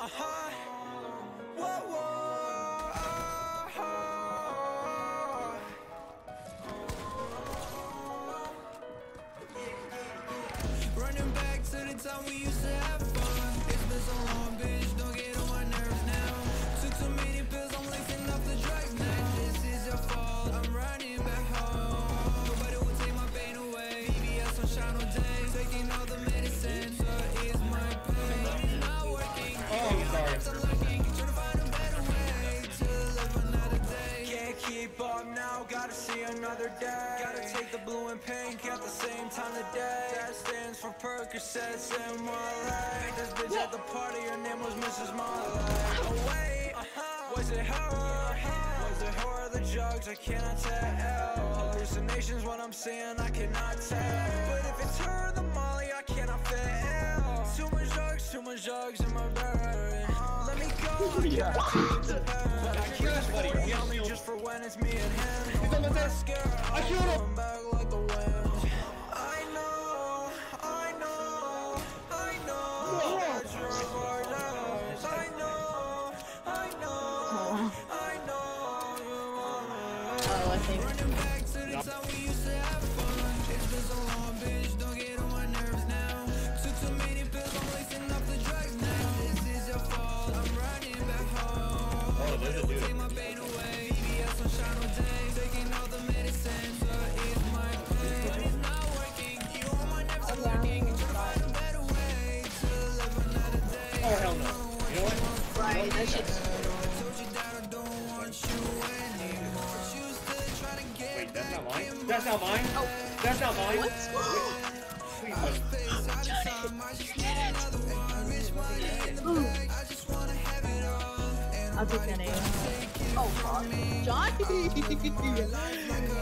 Whoa, whoa, running back to the time we used to have fun. It's been so long, bitch, don't get on my nerves now. Took too many pills, I'm lacing up the drugs now. This is your fault, I'm running back home. Nobody will take my pain away. PBS on Channel Day, taking all the medicine to ease my pain. It's not working. I'm looking, trying to find a better way to live another day. Can't keep up now, gotta see another day. Gotta take the blue and pink at the same time today. That stands for Percocets in my life. This bitch at the party, her name was Mrs. Marley. Oh wait, was it her? Was it her or the drugs? I cannot tell. Hallucinations, what I'm seeing, I cannot tell. But if it's her or the Molly, I cannot fail. Too much drugs in my brain. Let me go, I cannot take the pain. But I can't afford it on me just for when it's me and him. I'm not scared, I'm back like the wind. I know that you're gorgeous. I know Oh, I think. running back to the time we used to have fun. It's been so long, bitch, don't get on my nerves now. Took too many pills, I'm lacing up the drugs now. This is your fault, I'm running back home. Nobody will take my pain away. PBS on Channel Day, taking all the medicine to ease my pain. But it's not working, you on my nerves, I'm looking. Trying to find a better way to live another day. Oh, hell no. You know what? Right, that shit's. Told you that I don't want you anymore. You still trying to get Wait, that's not back mine? in That's not mine? Oh. That's not mine? What's wrong? Please, buddy. I'll take that A. Oh, fuck. Johnny!